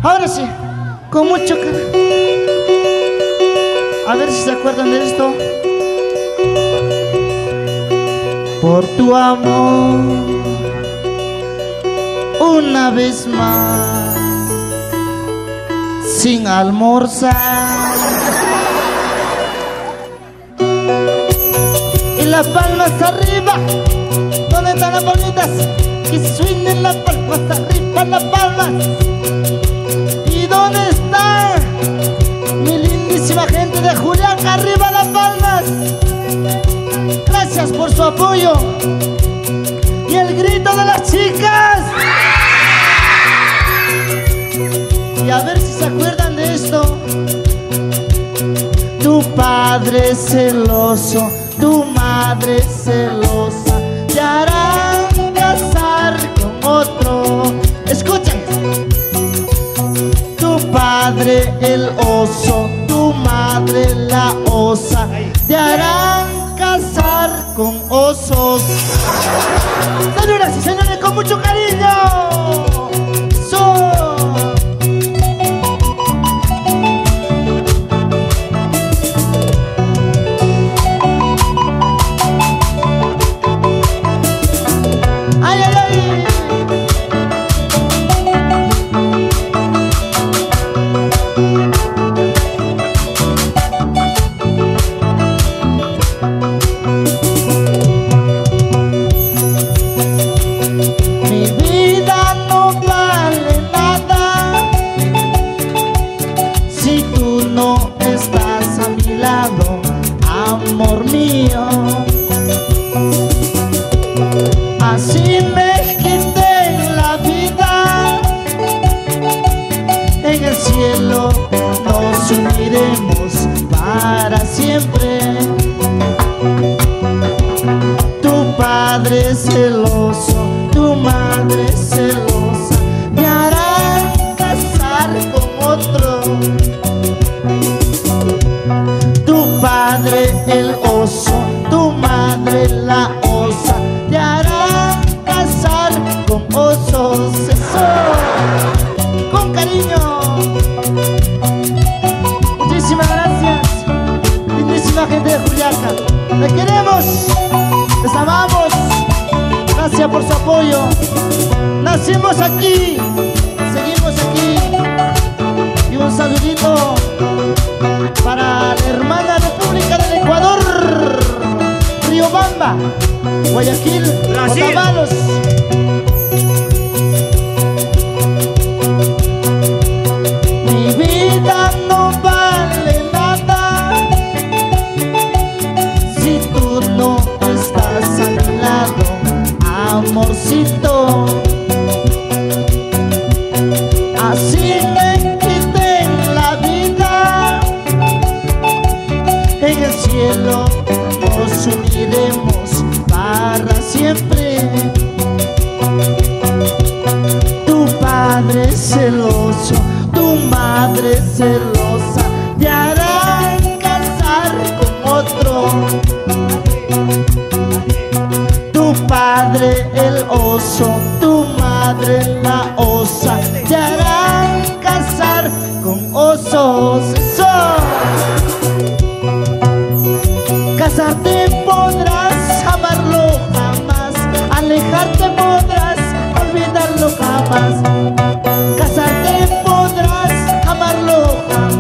Ahora sí, con mucho cariño. A ver si se acuerdan de esto. Por tu amor, una vez más, sin almorzar. Y las palmas arriba. ¿Dónde están las palmitas? Que suenen las palmas arriba, las palmas. ¿Y dónde está mi lindísima gente de Juliaca? Arriba las palmas. Gracias por su apoyo. Y el grito de las chicas. Y a ver si se acuerdan de esto. Tu padre celoso, tu madre celosa, te harán casar con otro. Escuchen. Tu padre el oso, tu madre la osa, te harán casar con osos. Señoras y señores, con mucho cariño. Amor mío, así me quité la vida. En el cielo nos uniremos para siempre. Tu padre celoso, tu madre celosa, me harán casar con otro. Tu padre el oso, tu madre la osa, te harán casar con osos. Eso, con cariño. Muchísimas gracias, lindísima gente de Juliaca. Les queremos, les amamos. Gracias por su apoyo. Nacimos aquí, seguimos aquí. Y un saludito para la hermana República del Ecuador, Riobamba, Guayaquil, Otavalos. Mi vida no vale nada si tú no estás a mi lado, amorcito. Así me quité la vida. En el cielo nos uniremos para siempre. Tu padre celoso, tu madre celosa, te harán casar con otro. Tu padre el oso, tu madre la osa, te harán casar con osos. Eso. Casarte podrás, amarlo jamás. Alejarte podrás, olvidarlo jamás. Casarte podrás, amarlo jamás.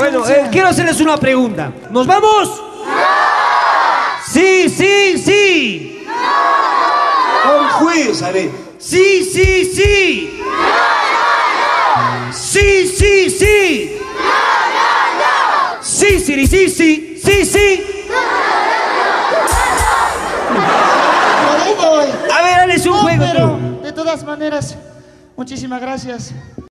Bueno, denuncia. quiero hacerles una pregunta. ¿Nos vamos? ¡No! Sí, sí, sí. Con juicio, haré. Sí, sí, sí. Sí, sí, sí. Sí, sí, sí, sí. Sí, sí. Por ahí voy. A ver, dale un No, juego. pero tú. de todas maneras, muchísimas gracias.